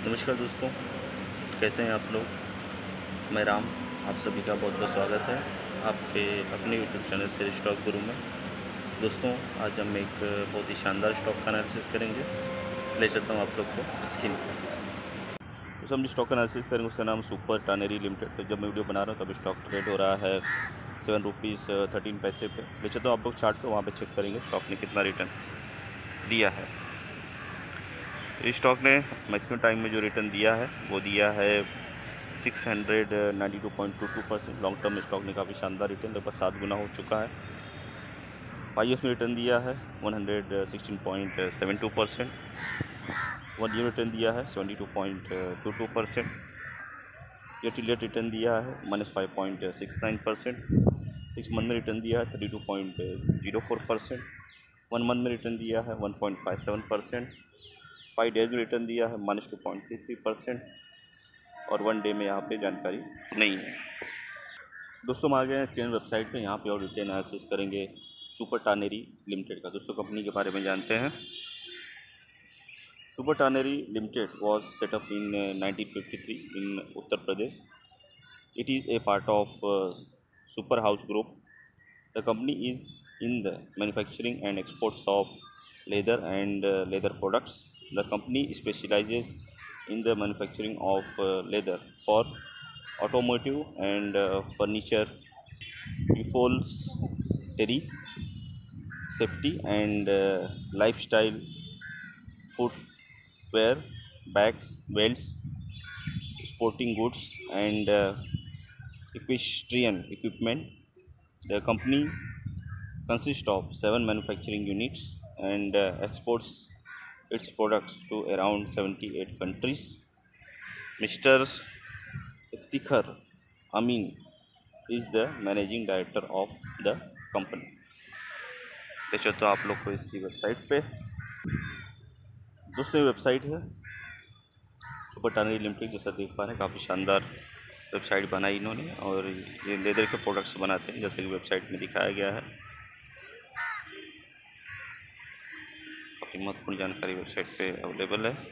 नमस्कार दोस्तों, कैसे हैं आप लोग। मैं राम, आप सभी का बहुत बहुत स्वागत है आपके अपने यूट्यूब चैनल शेयर स्टॉक गुरु में। दोस्तों, आज हम एक बहुत ही शानदार स्टॉक का एनालिसिस करेंगे। ले चलता हूँ आप लोग को स्क्रीन पर। तो हम जो स्टॉक एनालिसिस करेंगे उसका नाम सुपर टानेरी लिमिटेड। तो जब मैं वीडियो बना रहा हूँ तब स्टॉक ट्रेड हो रहा है 7 रुपीज़ 13 पैसे पे। ले चलता हूँ आप लोग चार्ट पे, वहाँ पे चेक करेंगे स्टॉक ने कितना रिटर्न दिया है। इस स्टॉक ने मैक्सिमम टाइम में जो रिटर्न दिया है वो दिया है 692.22%। लॉन्ग टर्म स्टॉक ने काफ़ी शानदार रिटर्न लगभग 7 गुना हो चुका है। 5 ईयर्स में रिटर्न दिया है 116.72%। 1 ईयर रिटर्न दिया है 72.22%। ईयर टू ईयर रिटर्न दिया है -5.69%। 6 मंथ में रिटर्न दिया है 32.04%। 1 मंथ में रिटर्न दिया है 1.57%। 5 डेज में रिटर्न दिया है -2.33%। और 1 डे में यहाँ पे जानकारी नहीं है। दोस्तों, हम आ गए हैं स्कैन वेबसाइट पे। यहाँ पे और डिटेल एनालिसिस करेंगे सुपर टानेरी लिमिटेड का। दोस्तों, कंपनी के बारे में जानते हैं। Super Tannery Limited was set up in 1953 in Uttar Pradesh. It is a part of Super House Group. The company is in the manufacturing and exports of leather and leather products. The company specializes in the manufacturing of leather for automotive and furniture, upholstery, safety and lifestyle footwear, bags, belts, sporting goods and equestrian equipment. The company consists of 7 manufacturing units and exports its products to around 78 countries. Mr. Iftikhar Amin is the managing director of the company. देखो तो आप लोग को इसकी website पे। दोस्तों, ये website है सुपर टानेरी लिमिटेड। जैसा देख पा रहे हैं, काफ़ी शानदार वेबसाइट बनाई इन्होंने और ये लेदर के प्रोडक्ट्स बनाते हैं जैसे कि वेबसाइट में दिखाया गया है। काफ़ी महत्वपूर्ण जानकारी वेबसाइट पे अवेलेबल है।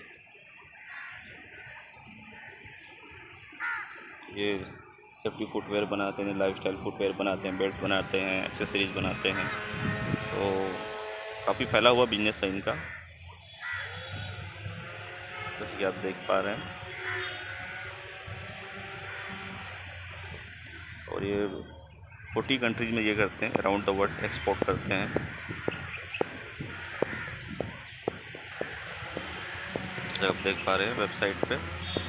ये सेफ्टी फुटवेयर बनाते हैं, लाइफस्टाइल फुटवेयर बनाते हैं, बेल्ट्स बनाते हैं, एक्सेसरीज बनाते हैं। तो काफ़ी फैला हुआ बिजनेस है इनका, जैसे कि आप देख पा रहे हैं। और ये 40 कंट्रीज में ये करते हैं, अराउंड द वर्ल्ड एक्सपोर्ट करते हैं। जब आप देख पा रहे हैं वेबसाइट पे,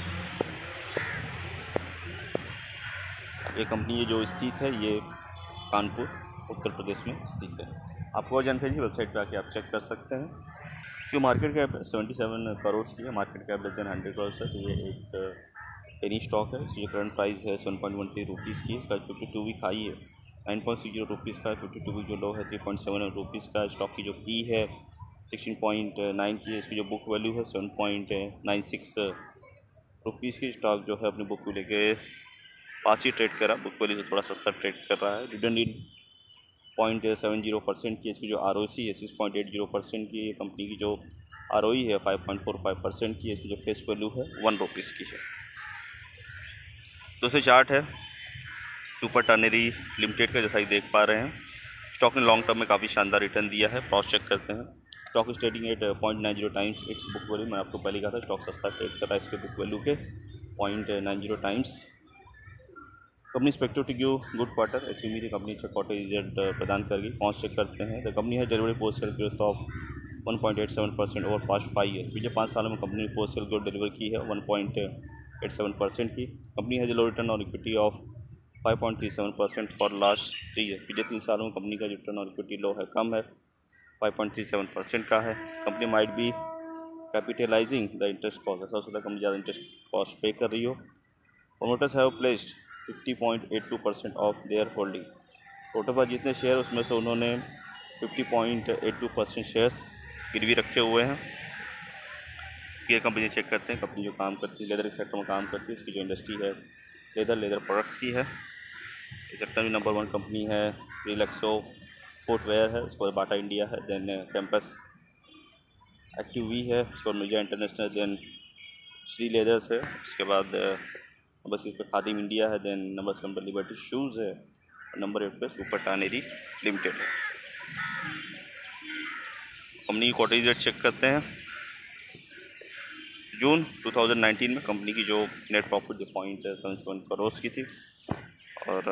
ये कंपनी ये जो स्थित है ये कानपुर उत्तर प्रदेश में स्थित है। आपको और जानकारी वेबसाइट पे आके आप चेक कर सकते हैं। जो मार्केट कैप 77 करोड़ की है, market cap less than 100 crore है। तो ये एक पेनी स्टॉक है। इसकी जो करंट प्राइस है 7.13 रुपीज़ की। इसका 52 वीक हाई है 9.60 रुपीज़ का। 52 वीक जो लो है 3.7 रुपीज़ का। स्टॉक की जो पी है 16.9 की है। इसकी जो बुक वैल्यू है 7.96 रुपीज़ की। स्टॉक जो है अपनी बुक वैल्यू के पास ही ट्रेड कर रहा है, बुक वैल्यू से थोड़ा सस्ता ट्रेड कर रहा है। डिविडेंड यील्ड 0.70% की। इसकी जो ROC है 6.80% की। कंपनी की जो ROE है 5.45% की। इसकी जो फेस वैल्यू है 1 रुपीज़ की है। दूसरे चार्ट है सुपर टानेरी लिमिटेड का, जैसा कि देख पा रहे हैं। स्टॉक ने लॉन्ग टर्म में काफ़ी शानदार रिटर्न दिया है। क्रॉस चेक करते हैं। Stock is trading at 0.90 times its book value. मैं आपको पहले कहा था स्टॉक सस्ता ट्रेड कर रहा है इसके बुक वैल्यू के 0.90 times. Company expected to give good quarter. ऐसी उम्मीद है कंपनी अच्छा क्वार्टर रिजल्ट प्रदान करेगी। कॉस्ट चेक करते हैं। द कंपनी है delivery post sale growth of 1.87% over past 5 year. पिछले 5 सालों में कंपनी ने पोस्ट सेल ग्रोथ डिलीवर की है 1.87% की। कंपनी है low return on equity of 5.37% for last 3 year. पिछले 3 सालों में कंपनी का जो रिटर्न ऑन इक्विटी लो है, कम है, 5.37% का है। Company might be capitalising the interest cost. ऐसा हो सकता है कंपनी ज़्यादा इंटरेस्ट कॉस्ट पे कर रही हो। Promoters have placed 50.82% of their holding. Total पर जितने शेयर उसमें से उन्होंने 50.82% शेयर्स गिरवी रखे हुए हैं। ये कंपनी चेक करते हैं। कंपनी जो काम करती है लेदर के सेक्टर में काम करती है। इसकी जो इंडस्ट्री है लेदर प्रोडक्ट्स की है। इस सेक्टर में नंबर 1 कंपनी है रिलैक्सो फुटवेयर है। उसके बाद बाटा इंडिया है, देन कैंपस एक्टिव वी है, उसके बाद Mirza International, then Shri Leathers है, उसके बाद नंबर 6 पे खादिम इंडिया है, देन नंबर 7 पर लिबर्टी शूज़ है, और नंबर 8 पे सुपर टानेरी लिमिटेड है। कंपनी की क्वार्टरली रेट चेक करते हैं। जून 2019 में कंपनी की जो नेट प्रॉफिट 0.77 करोड़ की थी, और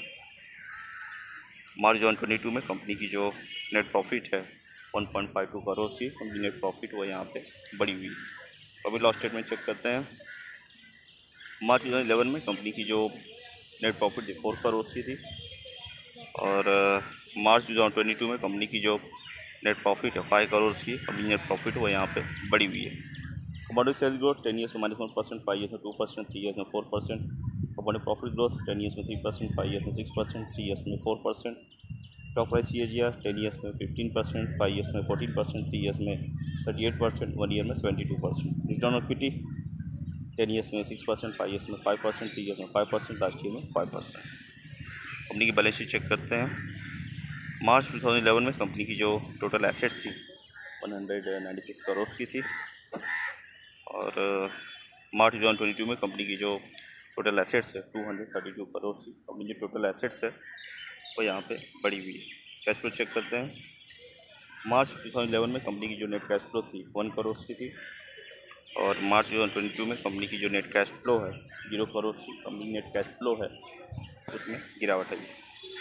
मार्च 2022 में कंपनी की जो नेट प्रॉफिट है 1.52 करोड़ की कंपनी नेट प्रॉफिट वो यहाँ पे बढ़ी हुई है। प्रॉफिट लॉस स्टेटमेंट चेक करते हैं। मार्च 2011 में कंपनी की जो नेट प्रॉफिट 4 करोड़ की थी, और मार्च 2022 में कंपनी की जो नेट प्रॉफिट है 5 करोड़ की कंपनी नेट प्रॉफिट वो यहाँ पे बढ़ी हुई है। कमोडिटी सेल्स ग्रोथ 10 ईयर्स में -1%, 5 ईयर्स में 2%, 3 ईयर्स में 4%। कमोडिटी प्रॉफिट ग्रोथ 10 ईयर्स में 3%, 5 ईयर्स में 6%, 3 ईयर्स में 4%। स्टॉक प्राइस CAGR 10 ईयर्स में 15%, 5 ईयर्स में 14%, 3 ईयर्स में 38%, 1 ईयर में 72%। रिटर्न ऑन इक्विटी 10 ईयर्स में 6%, 5 ईयर्स में 5%, 3 ईयर्स में 5%, लास्ट ईयर में 5%। कंपनी की बैलेंस शीट चेक करते हैं। मार्च 2011 में कंपनी की जो टोटल एसेट्स थी 196 करोड़ की थी, और मार्च 2022 में कंपनी की जो टोटल एसेट्स है 232 करोड़ की कंपनी जो टोटल एसेट्स है वो यहाँ पे बढ़ी हुई है। कैश फ्लो चेक करते हैं। मार्च 2011 में कंपनी की जो नेट कैश फ्लो थी 1 करोड़ की थी, और मार्च 2022 में कंपनी की जो नेट कैश फ्लो है 0 करोड़ की कंपनी नेट कैश फ्लो है उसमें गिरावट आई।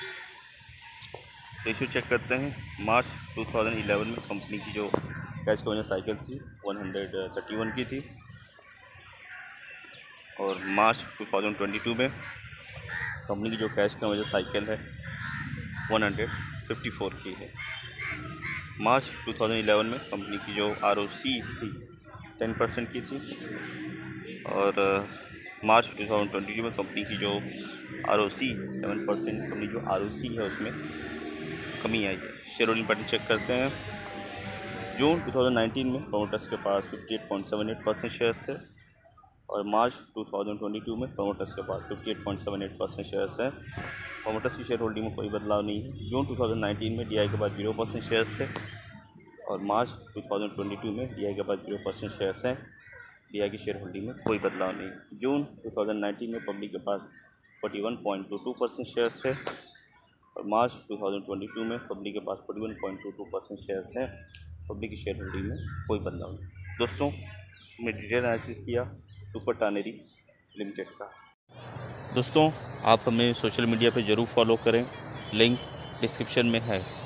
रेशियो चेक करते हैं। मार्च 2011 में कंपनी की जो कैश कन्वर्जन साइकिल थी 131 की थी, और मार्च 2022 में कंपनी की जो कैश कन्वर्जन साइकिल है 154 की है। मार्च 2011 में कंपनी की जो ROC थी 10% की थी, और मार्च 2022 में कंपनी की जो ROC 7% कंपनी जो ROC है उसमें कमी आई है। शेयर होल्डिंग पैटर्न चेक करते हैं। जून 2019 में प्रोमोटर्स के पास 58.78% शेयर्स थे, और मार्च 2022 में प्रोमोटर्स के पास 58.78% शेयर्स हैं। प्रोमोटर्स की शेयर होल्डिंग में कोई बदलाव नहीं है। जून 2019 में DI के पास 0% शेयर्स थे, और मार्च 2022 में DI के पास 0% शेयर्स हैं। DI की शेयर होल्डिंग में कोई बदलाव नहीं है। जून 2019 में पब्लिक के पास 41.22% शेयर्स थे, और मार्च 2022 में पब्लिक के पास 41.22% शेयर्स हैं। पब्लिक की शेयर होल्डिंग में कोई बदलाव नहीं। दोस्तों, हमने डिटेल एनालिसिस किया सुपर टानेरी लिमिटेड का। दोस्तों, आप हमें सोशल मीडिया पे ज़रूर फॉलो करें, लिंक डिस्क्रिप्शन में है।